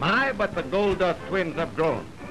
My, but the Gold Dust twins have grown.